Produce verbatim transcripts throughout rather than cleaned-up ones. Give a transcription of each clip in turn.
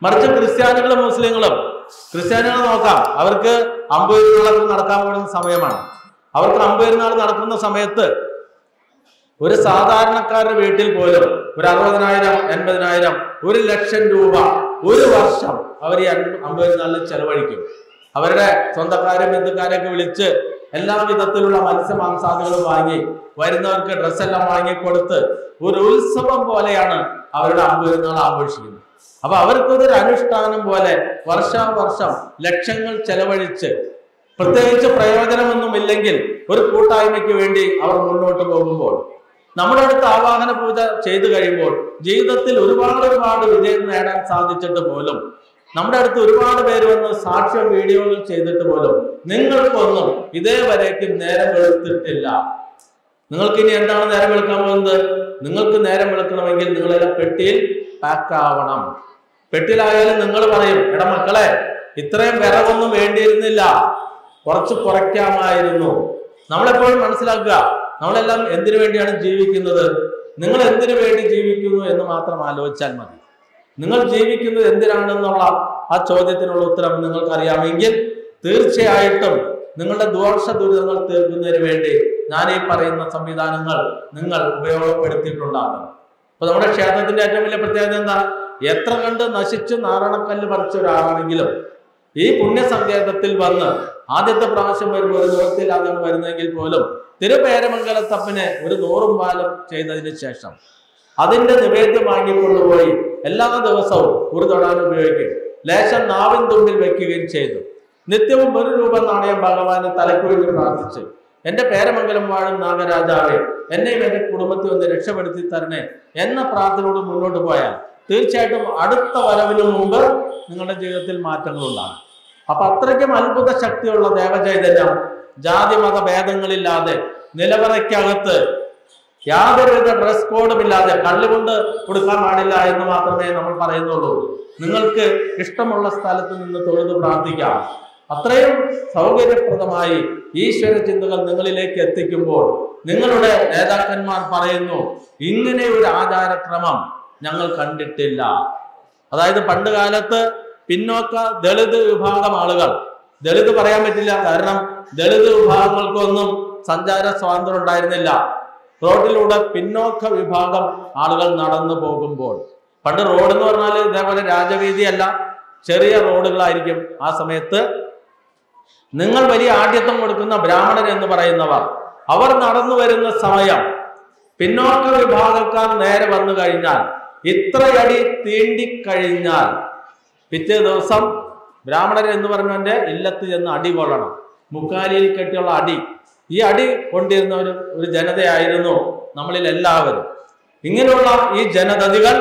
മറിച്ച് ക്രിസ്ത്യാനികളും മുസ്ലിങ്ങളും ക്രിസ്ത്യാനികളെ നോക്കാം, അവർക്ക് അമ്പതിനാളൊക്കെ നടക്കാൻ പോകുന്ന സമയമാണ്. അവർക്ക് അമ്പതിനാൾ നടക്കുന്ന സമയത്ത് ഒരു സാധാരണക്കാരുടെ വീട്ടിൽ പോലും ഒരു അറുപതിനായിരം എൺപതിനായിരം ഒരു ലക്ഷം രൂപ ഒരു വർഷം അവർ ഈ അമ്പതിനാളിൽ ചെലവഴിക്കും. അവരുടെ സ്വന്തക്കാരെ ബന്ധുക്കാരെയൊക്കെ വിളിച്ച് എല്ലാ വിധത്തിലുള്ള മത്സ്യമാംസാദികളും വാങ്ങി വരുന്നവർക്ക് ഡ്രസ്സെല്ലാം വാങ്ങിക്കൊടുത്ത് ഒരു ഉത്സവം പോലെയാണ് അവരുടെ അമ്പതിനാൾ ആഘോഷിക്കുന്നത്. അപ്പൊ അവർക്കൊരു അനുഷ്ഠാനം പോലെ വർഷാവർഷം ലക്ഷങ്ങൾ ചെലവഴിച്ച് പ്രത്യേകിച്ച് പ്രയോജനമൊന്നും ഇല്ലെങ്കിൽ ഒരു കൂട്ടായ്മയ്ക്ക് വേണ്ടി അവർ മുന്നോട്ട് പോകുമ്പോൾ, നമ്മുടെ അടുത്ത് ആവാഹന പൂജ ചെയ്തു കഴിയുമ്പോൾ ജീവിതത്തിൽ ഒരുപാട് ഒരുപാട് വിജയം നേടാൻ സാധിച്ചിട്ട് പോലും നമ്മുടെ അടുത്ത് ഒരുപാട് പേര് വന്ന് സാക്ഷ്യം വീഡിയോകൾ ചെയ്തിട്ട് പോലും നിങ്ങൾക്കൊന്നും ഇതേവരേക്കും നേരം വെളുത്തിട്ടില്ല. നിങ്ങൾക്ക് ഇനി എന്താണ് നേരം വെളുക്കാൻ പോകുന്നത്? നിങ്ങൾക്ക് നേരം വെളുക്കണമെങ്കിൽ നിങ്ങളെല്ലാം പെട്ടിയിൽ പാക്ക് ആവണം. പെട്ടിയിലായാലും നിങ്ങൾ പറയും, എടാ മക്കളെ, ഇത്രയും വിറകൊന്നും വേണ്ടിയിരുന്നില്ല, കുറച്ച് കുറയ്ക്കാമായിരുന്നു. നമ്മളെപ്പോഴും മനസ്സിലാക്കുക, നമ്മളെല്ലാം എന്തിനു വേണ്ടിയാണ് ജീവിക്കുന്നത്? നിങ്ങൾ എന്തിനു വേണ്ടി ജീവിക്കുന്നു എന്ന് മാത്രം ആലോചിച്ചാൽ മതി. നിങ്ങൾ ജീവിക്കുന്നത് എന്തിനാണെന്നുള്ള ആ ചോദ്യത്തിനുള്ള ഉത്തരം നിങ്ങൾക്ക് അറിയാമെങ്കിൽ തീർച്ചയായിട്ടും നിങ്ങളുടെ ദോഷ ദുരിതങ്ങൾ തീർക്കുന്നതിന് വേണ്ടി ഞാൻ ഈ പറയുന്ന സംവിധാനങ്ങൾ നിങ്ങൾ ഉപയോഗപ്പെടുത്തിയിട്ടുണ്ടാകും. അപ്പൊ നമ്മുടെ ക്ഷേത്രത്തിന്റെ ഏറ്റവും വലിയ പ്രത്യേകത എന്താ? എത്ര കണ്ട് നശിച്ചു നാരണക്കല്ല് പറിച്ച ഒരാളാണെങ്കിലും ഈ പുണ്യസങ്കേതത്തിൽ വന്ന് ആദ്യത്തെ പ്രാവശ്യം വരുമ്പോൾ ഒരു നിവൃത്തിയില്ലാതാണ് വരുന്നതെങ്കിൽ പോലും തിരുപേരമംഗലത്തപ്പന് ഒരു നൂറും പാലം ചെയ്തതിന് ശേഷം അതിന്റെ നിവേദ്യം വാങ്ങിക്കൊണ്ടുപോയി എല്ലാ ദിവസവും ഒരു തൊടാൻ ഉപയോഗിക്കും. ലേശം നാവിൻ തുമ്പിൽ വെക്കുകയും ചെയ്തു. നിത്യവും ഒരു രൂപ നാണയം ഭഗവാന് തലക്കുഴിഞ്ഞ് പ്രാർത്ഥിച്ച്, എന്റെ പേരമംഗലം വാഴും നാഗരാജാവേ, എന്നെയും എന്റെ കുടുംബത്തെ ഒന്ന് രക്ഷപ്പെടുത്തി തരണേ എന്ന പ്രാർത്ഥനയോട് മുന്നോട്ട് പോയാൽ തീർച്ചയായിട്ടും അടുത്ത വരവിന് മുമ്പ് നിങ്ങളുടെ ജീവിതത്തിൽ മാറ്റങ്ങൾ ഉണ്ടാകും. അപ്പൊ അത്രയ്ക്കും അത്ഭുത ശക്തിയുള്ള ദേവചൈതന്യം ജാതി മത ഭേദങ്ങളില്ലാതെ നിലവറയ്ക്കകത്ത് യാതൊരുവിധ ഡ്രസ് കോഡും ഇല്ലാതെ കല്ലുകൊണ്ട് കൊടുക്കാൻ പാടില്ല എന്ന് മാത്രമേ നമ്മൾ പറയുന്നുള്ളൂ. നിങ്ങൾക്ക് ഇഷ്ടമുള്ള സ്ഥലത്ത് നിന്ന് തൊഴുത് പ്രാർത്ഥിക്കാം. അത്രയും സൗകര്യപ്രദമായി ഈശ്വര ചിന്തകൾ നിങ്ങളിലേക്ക് എത്തിക്കുമ്പോൾ നിങ്ങളുടെ നേതാക്കന്മാർ പറയുന്നു, ഇങ്ങനെ ഒരു ആചാരക്രമം ഞങ്ങൾ കണ്ടിട്ടില്ല. അതായത് പണ്ട് കാലത്ത് പിന്നോക്ക ദളിത് വിഭാഗം ആളുകൾ, ദളിത് പറയാൻ പറ്റില്ല, കാരണം ദളിത് വിഭാഗങ്ങൾക്കൊന്നും സഞ്ചാര സ്വാതന്ത്ര്യം ഉണ്ടായിരുന്നില്ല. റോഡിലൂടെ പിന്നോക്ക വിഭാഗം ആളുകൾ നടന്നു പോകുമ്പോൾ, പണ്ട് റോഡ് എന്ന് പറഞ്ഞാൽ ഇതേപോലെ രാജവീതിയല്ല, ചെറിയ റോഡുകളായിരിക്കും. ആ സമയത്ത് നിങ്ങൾ വലിയ ആഢ്യത്വം കൊടുക്കുന്ന ബ്രാഹ്മണർ എന്ന് പറയുന്നവർ അവർ നടന്നു വരുന്ന സമയം പിന്നോക്ക വിഭാഗക്കാർ നേരെ വന്നു കഴിഞ്ഞാൽ ഇത്രയടി തീണ്ടിക്കഴിഞ്ഞാൽ പിറ്റേ ദിവസം ബ്രാഹ്മണർ എന്ന് പറഞ്ഞവന്റെ ഇല്ലത്ത് ചെന്ന് അടി കൊള്ളണം. മുക്കാലിയിൽ കെട്ടിയുള്ള അടി. ഈ അടി കൊണ്ടിരുന്ന ഒരു ഒരു ജനതയായിരുന്നു നമ്മളിൽ എല്ലാവരും. ഇങ്ങനെയുള്ള ഈ ജനതതികൾ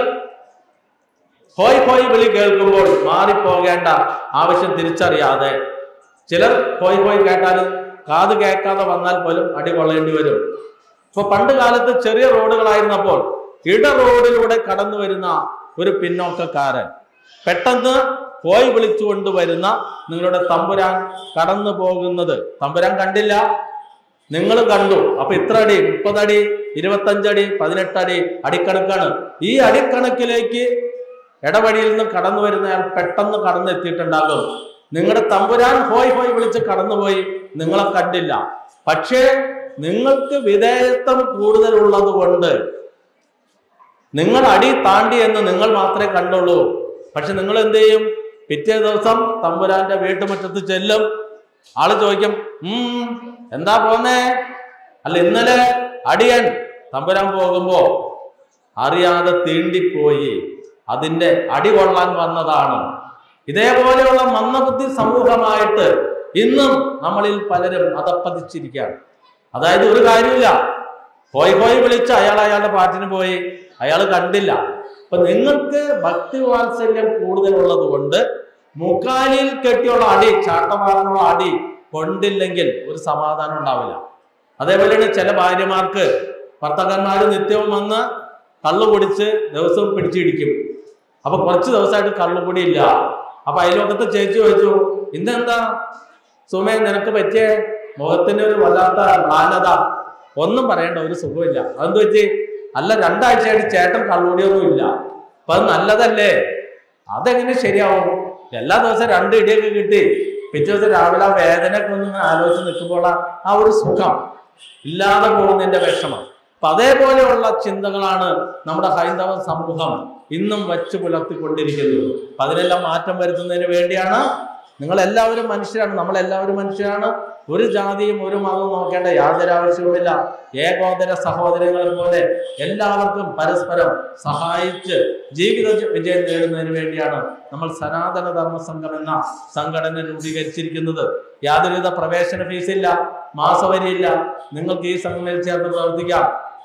ഹോയ് ഹോയ് വിളി കേൾക്കുമ്പോൾ മാറിപ്പോകേണ്ട ആവശ്യം തിരിച്ചറിയാതെ ചിലർ ഹോയ് ഹോയ് കേട്ടാലും കാത് കേൾക്കാതെ വന്നാൽ പോലും അടി കൊള്ളേണ്ടി വരും. ഇപ്പൊ പണ്ട് കാലത്ത് ചെറിയ റോഡുകളായിരുന്നപ്പോൾ ഇട റോഡിലൂടെ കടന്നു വരുന്ന ഒരു പിന്നോക്കക്കാരൻ പെട്ടെന്ന് പോയി വിളിച്ചുകൊണ്ട് വരുന്ന നിങ്ങളുടെ തമ്പുരാൻ കടന്നു പോകുന്നത് തമ്പുരാൻ കണ്ടില്ല, നിങ്ങൾ കണ്ടു. അപ്പൊ ഇത്ര അടി, മുപ്പതടി, ഇരുപത്തഞ്ചടി, പതിനെട്ടടി അടിക്കണക്കാണ്. ഈ അടിക്കണക്കിലേക്ക് ഇടവഴിയിൽ നിന്ന് കടന്നു വരുന്നയാൾ പെട്ടെന്ന് കടന്നെത്തിയിട്ടുണ്ടാകും. നിങ്ങളുടെ തമ്പുരാൻ ഹോയ് ഹോയ് വിളിച്ച് കടന്നുപോയി, നിങ്ങളെ കണ്ടില്ല. പക്ഷേ നിങ്ങൾക്ക് വിധേയത്വം കൂടുതലുള്ളത് കൊണ്ട് നിങ്ങൾ അടി താണ്ടി എന്ന് നിങ്ങൾ മാത്രമേ കണ്ടുള്ളൂ. പക്ഷെ നിങ്ങൾ എന്ത് ചെയ്യും? പിറ്റേ ദിവസം തമ്പുരാന്റെ വീട്ടുമുറ്റത്ത് ചെല്ലും. ആള് ചോദിക്കും, ഉം എന്താ പോന്നേ? അല്ല, ഇന്നലെ അടിയൻ തമ്പുരാൻ പോകുമ്പോ അറിയാതെ തീണ്ടിപ്പോയി, അതിന്റെ അടി കൊള്ളാൻ വന്നതാണ്. ഇതേപോലെയുള്ള മന്ദബുദ്ധി സമൂഹമായിട്ട് ഇന്നും നമ്മളിൽ പലരും അതപ്പതിച്ചിരിക്കുകയാണ്. അതായത് ഒരു കാര്യമില്ല, ഹോയ് ഹോയ് വിളിച്ച് അയാൾ അയാളുടെ പാട്ടിന് പോയി, അയാൾ കണ്ടില്ല. അപ്പൊ നിങ്ങൾക്ക് ഭക്തി വാത്സല്യം കൂടുതലുള്ളത് കൊണ്ട് മുക്കാലിയിൽ കെട്ടിയുള്ള അടി, ചാട്ടമാറാനുള്ള അടി കൊണ്ടില്ലെങ്കിൽ ഒരു സമാധാനം ഉണ്ടാവില്ല. അതേപോലെയാണ് ചില ഭാര്യമാർക്ക് ഭർത്താക്കന്മാര് നിത്യവും വന്ന് കള്ളു കുടിച്ച് ദിവസവും പിടിച്ചിടിക്കും. അപ്പൊ കുറച്ച് ദിവസമായിട്ട് കള്ളുകൂടി ഇല്ല. അപ്പൊ അയൽവക്കത്തെ ചേച്ചി ചോദിച്ചു, ഇന്നെന്താ സുമേ നിനക്ക് പറ്റിയ മുഖത്തിന് ഒരു വല്ലാത്ത മ്ലാനത? ഒന്നും പറയണ്ട, ഒരു സുഖമില്ല. അതെന്ത് പറ്റി? അല്ല, രണ്ടാഴ്ചയായിട്ട് ചേട്ടൻ കള്ളുകൂടിയൊന്നും ഇല്ല. അപ്പൊ അത് നല്ലതല്ലേ? അതെങ്ങനെ ശരിയാവും? എല്ലാ ദിവസവും രണ്ട് ഇടിയൊക്കെ കിട്ടി പിറ്റേ ദിവസം രാവിലെ ആ വേദനയൊക്കെ ഒന്ന് ആലോചിച്ച് നിൽക്കുമ്പോൾ ആ ഒരു സുഖം ഇല്ലാതെ പോകുന്നതിന്റെ വിഷമം. അപ്പൊ അതേപോലെയുള്ള ചിന്തകളാണ് നമ്മുടെ ഹൈന്ദവ സമൂഹം ഇന്നും വച്ചു പുലർത്തിക്കൊണ്ടിരിക്കുന്നത്. അപ്പൊ അതിനെല്ലാം മാറ്റം വരുത്തുന്നതിന് വേണ്ടിയാണ്. നിങ്ങൾ എല്ലാവരും മനുഷ്യരാണ്, നമ്മളെല്ലാവരും മനുഷ്യരാണ്. ഒരു ജാതിയും ഒരു മതവും നോക്കേണ്ട യാതൊരു ആവശ്യവുമില്ല. ഏകോദര സഹോദരങ്ങളെ പോലെ എല്ലാവർക്കും പരസ്പരം സഹായിച്ച് ജീവിത വിജയം നേടുന്നതിന് വേണ്ടിയാണ് നമ്മൾ സനാതന ധർമ്മ സംഘം എന്ന സംഘടന രൂപീകരിച്ചിരിക്കുന്നത്. യാതൊരുവിധ പ്രവേശന ഫീസില്ല, മാസവരിയില്ല. നിങ്ങൾക്ക് ഈ സംഘടനയിൽ ചേർന്ന് പ്രവർത്തിക്കാം.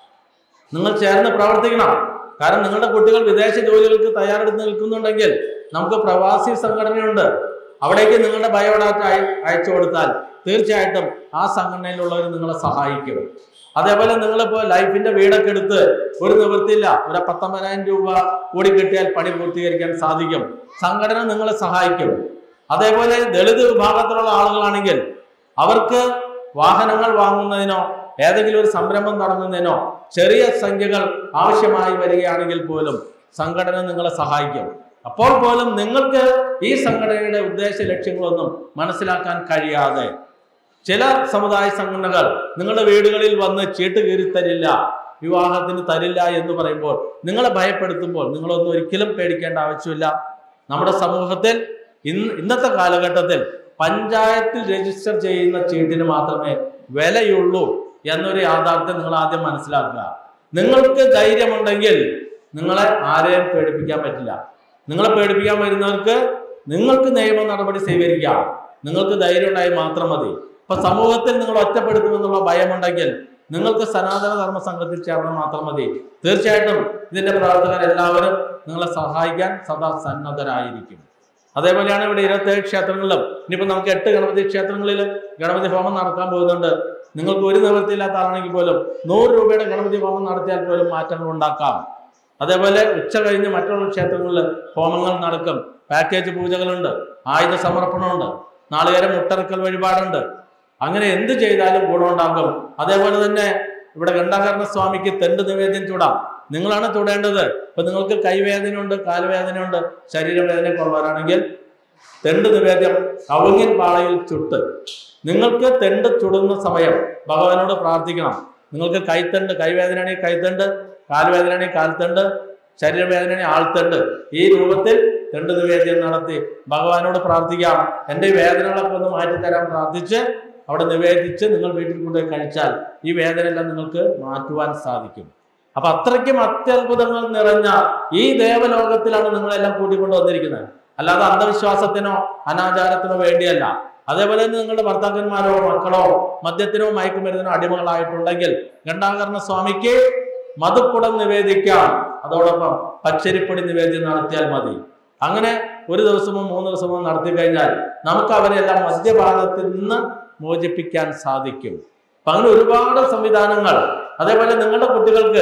നിങ്ങൾ ചേർന്ന് പ്രവർത്തിക്കണം. കാരണം നിങ്ങളുടെ കുട്ടികൾ വിദേശ ജോലികൾക്ക് തയ്യാറെടുത്ത് നിൽക്കുന്നുണ്ടെങ്കിൽ നമുക്ക് പ്രവാസി സംഘടനയുണ്ട്. അവിടേക്ക് നിങ്ങളുടെ ബയോഡാറ്റ അയ അയച്ചു കൊടുത്താൽ തീർച്ചയായിട്ടും ആ സംഘടനയിലുള്ളവർ നിങ്ങളെ സഹായിക്കും. അതേപോലെ നിങ്ങളിപ്പോൾ ലൈഫിന്റെ വീടൊക്കെ എടുത്ത് ഒരു നിവൃത്തിയില്ല, ഒരു പത്തൊമ്പതിനായിരം രൂപ കൂടി കിട്ടിയാൽ പണി പൂർത്തീകരിക്കാൻ സാധിക്കും. സംഘടന നിങ്ങളെ സഹായിക്കും. അതേപോലെ ദളിത് വിഭാഗത്തിലുള്ള ആളുകളാണെങ്കിൽ അവർക്ക് വാഹനങ്ങൾ വാങ്ങുന്നതിനോ ഏതെങ്കിലും ഒരു സംരംഭം തുടങ്ങുന്നതിനോ ചെറിയ സംഖ്യകൾ ആവശ്യമായി വരികയാണെങ്കിൽ പോലും സംഘടന നിങ്ങളെ സഹായിക്കും. അപ്പോൾ പോലും നിങ്ങൾക്ക് ഈ സംഘടനയുടെ ഉദ്ദേശ ലക്ഷ്യങ്ങളൊന്നും മനസ്സിലാക്കാൻ കഴിയാതെ ചില സമുദായ സംഘടനകൾ നിങ്ങളുടെ വീടുകളിൽ വന്ന് ചീട്ട് കീറി തരില്ല, വിവാഹത്തിന് തരില്ല എന്ന് പറയുമ്പോൾ നിങ്ങളെ ഭയപ്പെടുത്തുമ്പോൾ നിങ്ങളൊന്നും ഒരിക്കലും പേടിക്കേണ്ട ആവശ്യമില്ല. നമ്മുടെ സമൂഹത്തിൽ ഇന്ന് ഇന്നത്തെ കാലഘട്ടത്തിൽ പഞ്ചായത്തിൽ രജിസ്റ്റർ ചെയ്യുന്ന ചീട്ടിന് മാത്രമേ വിലയുള്ളൂ എന്നൊരു യാഥാർത്ഥ്യം നിങ്ങൾ ആദ്യം മനസ്സിലാക്കുക. നിങ്ങൾക്ക് ധൈര്യമുണ്ടെങ്കിൽ നിങ്ങളെ ആരെയും പേടിപ്പിക്കാൻ പറ്റില്ല. നിങ്ങളെ പേടിപ്പിക്കാൻ വരുന്നവർക്ക് നിങ്ങൾക്ക് നിയമ നടപടി സ്വീകരിക്കാം. നിങ്ങൾക്ക് ധൈര്യം ഉണ്ടായി മാത്രം മതി. ഇപ്പൊ സമൂഹത്തിൽ നിങ്ങൾ ഒറ്റപ്പെടുത്തുമെന്നുള്ള ഭയമുണ്ടെങ്കിൽ നിങ്ങൾക്ക് സനാതന ധർമ്മ സംഘത്തിൽ ചേർന്നാൽ മാത്രം മതി. തീർച്ചയായിട്ടും ഇതിന്റെ പ്രവർത്തകർ എല്ലാവരും നിങ്ങളെ സഹായിക്കാൻ സദാ സന്നദ്ധരായിരിക്കും. അതേപോലെയാണ് ഇവിടെ ഇരുപത്തേഴ് ക്ഷേത്രങ്ങളിലും ഇനിയിപ്പോൾ നമുക്ക് എട്ട് ഗണപതി ക്ഷേത്രങ്ങളിൽ ഗണപതി ഹോമം നടക്കാൻ പോകുന്നുണ്ട്. നിങ്ങൾക്ക് ഒരു നിവൃത്തിയില്ലാത്ത ആളാണെങ്കിൽ പോലും നൂറ് രൂപയുടെ ഗണപതി ഹോമം നടത്തിയാൽ പോലും മാറ്റങ്ങൾ ഉണ്ടാക്കാം. അതേപോലെ ഉച്ച കഴിഞ്ഞ് മറ്റുള്ള ക്ഷേത്രങ്ങളിൽ ഹോമങ്ങൾ നടക്കും. പാക്കേജ് പൂജകളുണ്ട്, ആയുധ സമർപ്പണമുണ്ട്, നാളികേരം മുട്ടറക്കൽ വഴിപാടുണ്ട്. അങ്ങനെ എന്ത് ചെയ്താലും ഗുണമുണ്ടാകും. അതേപോലെ തന്നെ ഇവിടെ ഘണ്ടാകരണ സ്വാമിക്ക് തെണ്ട് നിവേദ്യം ചൂടാം. നിങ്ങളാണ് ചൂടേണ്ടത്. ഇപ്പൊ നിങ്ങൾക്ക് കൈവേദനയുണ്ട്, കാൽവേദനയുണ്ട്, ശരീരവേദനയൊക്കെ ഉള്ളവരാണെങ്കിൽ തെണ്ട് നിവേദ്യം കവുങ്ങിൻ പാളയിൽ ചുട്ട് നിങ്ങൾക്ക് തെണ്ട് ചുടുന്ന സമയം ഭഗവാനോട് പ്രാർത്ഥിക്കണം. നിങ്ങൾക്ക് കൈത്തണ്ട്, കൈവേദനയാണെങ്കിൽ കൈത്തണ്ട്, കാൽവേദനയാണെങ്കിൽ കാൽത്തണ്ട്, ശരീരവേദനയാണെങ്കിൽ ആൾത്തണ്ട്, ഈ രൂപത്തിൽ തെണ്ട് നിവേദ്യം നടത്തി ഭഗവാനോട് പ്രാർത്ഥിക്കാം. എൻ്റെ വേദനകളൊക്കെ ഒന്ന് മാറ്റിത്തരാൻ പ്രാർത്ഥിച്ച് അവിടെ നിവേദിച്ച് നിങ്ങൾ വീട്ടിൽ കൊണ്ടുപോയി കഴിച്ചാൽ ഈ വേദനയെല്ലാം നിങ്ങൾക്ക് മാറ്റുവാൻ സാധിക്കും. അപ്പൊ അത്രയ്ക്കും അത്യത്ഭുതങ്ങൾ നിറഞ്ഞ ഈ ദേവലോകത്തിലാണ് നിങ്ങളെല്ലാം കൂട്ടിക്കൊണ്ട് വന്നിരിക്കുന്നത്. അല്ലാതെ അന്ധവിശ്വാസത്തിനോ അനാചാരത്തിനോ വേണ്ടിയല്ല. അതേപോലെ തന്നെ നിങ്ങളുടെ ഭർത്താക്കന്മാരോ മക്കളോ മദ്യത്തിനോ മയക്കുമരുന്നിനോ അടിമകളായിട്ടുണ്ടെങ്കിൽ ഘണ്ടാകരണ സ്വാമിക്ക് മധുക്കുടം നിവേദിക്കാം. അതോടൊപ്പം പച്ചരിപ്പൊടി നിവേദ്യം നടത്തിയാൽ മതി. അങ്ങനെ ഒരു ദിവസമോ മൂന്ന് ദിവസമോ നടത്തി കഴിഞ്ഞാൽ നമുക്ക് അവരെല്ലാം മദ്യപാനത്തിൽ നിന്ന് മോചിപ്പിക്കാൻ സാധിക്കും. അപ്പൊ അങ്ങനെ ഒരുപാട് സംവിധാനങ്ങൾ. അതേപോലെ നിങ്ങളുടെ കുട്ടികൾക്ക്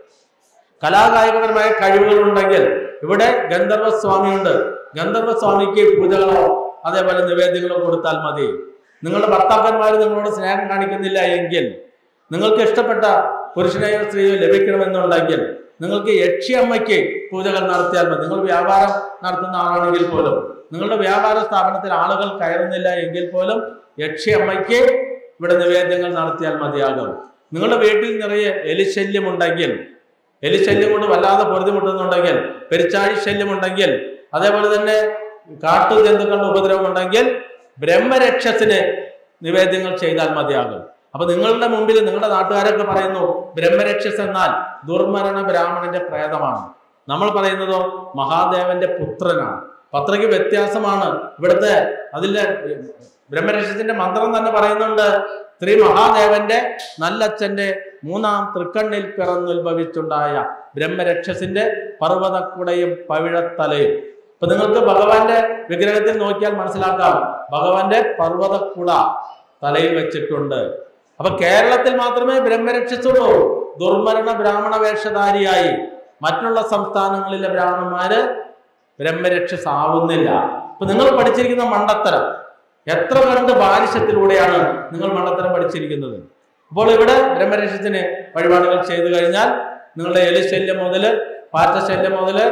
കലാകായികപരമായ കഴിവുകൾ ഉണ്ടെങ്കിൽ ഇവിടെ ഗന്ധർവ സ്വാമിയുണ്ട്. ഗന്ധർവ സ്വാമിക്ക് പൂജകളോ അതേപോലെ നിവേദ്യങ്ങളോ കൊടുത്താൽ മതി. നിങ്ങളുടെ ഭർത്താക്കന്മാർ നിങ്ങളോട് സ്നേഹം കാണിക്കുന്നില്ല എങ്കിൽ, നിങ്ങൾക്ക് ഇഷ്ടപ്പെട്ട പുരുഷനെയോ സ്ത്രീയോ ലഭിക്കണമെന്നുണ്ടെങ്കിൽ നിങ്ങൾക്ക് യക്ഷിയമ്മയ്ക്ക് പൂജകൾ നടത്തിയാൽ മതി. നിങ്ങൾ വ്യാപാരം നടത്തുന്ന ആളാണെങ്കിൽ പോലും, നിങ്ങളുടെ വ്യാപാര സ്ഥാപനത്തിൽ ആളുകൾ കയറുന്നില്ല എങ്കിൽ പോലും യക്ഷിയമ്മയ്ക്ക് ഇവിടെ നിവേദ്യങ്ങൾ നടത്തിയാൽ മതിയാകും. നിങ്ങളുടെ വീട്ടിൽ നിറയെ എലിശല്യമുണ്ടെങ്കിൽ, എലിശല്യം കൊണ്ട് വല്ലാതെ പൊറുതിമുട്ടുന്നുണ്ടെങ്കിൽ, പെരിച്ചാഴി ശല്യമുണ്ടെങ്കിൽ, അതേപോലെ തന്നെ കാട്ടു ജന്തുക്കളുടെ ഉപദ്രവമുണ്ടെങ്കിൽ ബ്രഹ്മരക്ഷസിന് നിവേദ്യങ്ങൾ ചെയ്താൽ മതിയാകും. അപ്പൊ നിങ്ങളുടെ മുമ്പിൽ നിങ്ങളുടെ നാട്ടുകാരൊക്കെ പറയുന്നു ബ്രഹ്മരക്ഷസ് എന്നാൽ ദുർമരണ ബ്രാഹ്മണന്റെ പ്രേതമാണ്. നമ്മൾ പറയുന്നതോ മഹാദേവന്റെ പുത്രനാണ്. അത്രയ്ക്ക് വ്യത്യാസമാണ് ഇവിടുത്തെ. അതിലെ ബ്രഹ്മരക്ഷസിന്റെ മന്ത്രം തന്നെ പറയുന്നുണ്ട്, ശ്രീ മഹാദേവന്റെ നല്ലച്ഛന്റെ മൂന്നാം തൃക്കണ്ണിൽ പിറന്നുത്ഭവിച്ചുണ്ടായ ബ്രഹ്മരക്ഷസിന്റെ പർവ്വതക്കുടയും പവിഴത്തലയും. ഇപ്പൊ നിങ്ങൾക്ക് ഭഗവാന്റെ വിഗ്രഹത്തിൽ നോക്കിയാൽ മനസ്സിലാക്കാം, ഭഗവാന്റെ പർവ്വതക്കുട തലയിൽ വെച്ചിട്ടുണ്ട്. അപ്പൊ കേരളത്തിൽ മാത്രമേ ബ്രഹ്മരക്ഷസുള്ളൂ ദുർമരണ ബ്രാഹ്മണ വേഷധാരിയായി. മറ്റുള്ള സംസ്ഥാനങ്ങളിലെ ബ്രാഹ്മണന്മാര് ബ്രഹ്മരക്ഷസ് ആവുന്നില്ല. ഇപ്പൊ നിങ്ങൾ പഠിച്ചിരിക്കുന്ന മണ്ടത്തരം എത്ര കണ്ട് ബാലിശത്തിലൂടെയാണ് നിങ്ങൾ മണ്ടത്തരം പഠിച്ചിരിക്കുന്നത്. അപ്പോൾ ഇവിടെ ബ്രഹ്മരക്ഷസിന് വഴിപാടുകൾ ചെയ്തു കഴിഞ്ഞാൽ നിങ്ങളുടെ എലിശല്യം മുതല് പാറ്റശല്യം മുതല്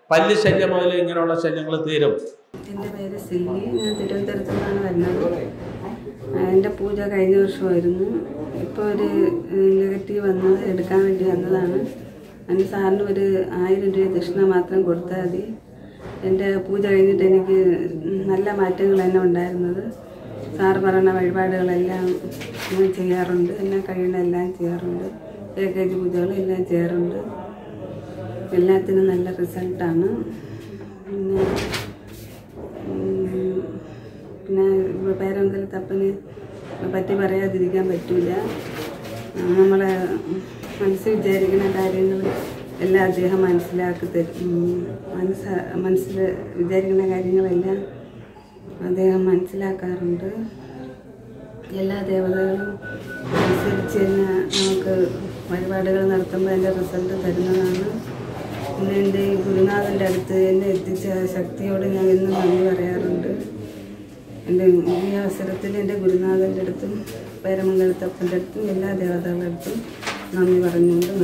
പല്ല് ശല്യം മുതൽ ഇങ്ങനെയുള്ള ശല്യങ്ങൾ തീരും. എൻ്റെ പേര് സില്ലി. ഞാൻ തിരുവനന്തപുരത്തു നിന്നാണ് വരുന്നത്. എൻ്റെ പൂജ കഴിഞ്ഞ വർഷമായിരുന്നു. ഇപ്പോൾ ഒരു നെഗറ്റീവ് വന്നത് എടുക്കാൻ വേണ്ടി വന്നതാണ്. അതിന് സാറിന് ഒരു ആയിരം രൂപ ദക്ഷിണ മാത്രം കൊടുത്താൽ മതി. എൻ്റെ പൂജ കഴിഞ്ഞിട്ട് എനിക്ക് നല്ല മാറ്റങ്ങൾ തന്നെ ഉണ്ടായിരുന്നത്. സാറ് പറയുന്ന വഴിപാടുകളെല്ലാം ഞാൻ ചെയ്യാറുണ്ട്. എന്നെ കഴിയുന്ന എല്ലാം ചെയ്യാറുണ്ട്. എ കെ ജി പൂജകളെല്ലാം ചെയ്യാറുണ്ട്. എല്ലാത്തിനും നല്ല റിസൾട്ടാണ്. പിന്നെ പിന്നെ പേരമ്പലത്തപ്പനെ പറ്റി പറയാതിരിക്കാൻ പറ്റില്ല. നമ്മളെ മനസ്സിൽ വിചാരിക്കുന്ന കാര്യങ്ങൾ എല്ലാം അദ്ദേഹം മനസ്സിലാക്കി തരും. മനസ്സ് മനസ്സിൽ വിചാരിക്കുന്ന കാര്യങ്ങളെല്ലാം അദ്ദേഹം മനസ്സിലാക്കാറുണ്ട്. എല്ലാ ദേവതകളും അനുസരിച്ച് തന്നെ നമുക്ക് വഴിപാടുകൾ നടത്തുമ്പോൾ എൻ്റെ റിസൾട്ട് തരുന്നതാണ്. പിന്നെ എൻ്റെ ഈ ഗുരുനാഥൻ്റെ അടുത്ത് എന്നെ എത്തിച്ച ശക്തിയോട് ഞാൻ എന്നും നന്ദി പറയാറുണ്ട്. എൻ്റെ ഈ അവസരത്തിൽ എൻ്റെ ഗുരുനാഥൻ്റെ അടുത്തും പേരമംഗലത്തപ്പൻ്റെ അടുത്തും എല്ലാ ദേവതകളുടെ അടുത്തും നന്ദി പറഞ്ഞുകൊണ്ട്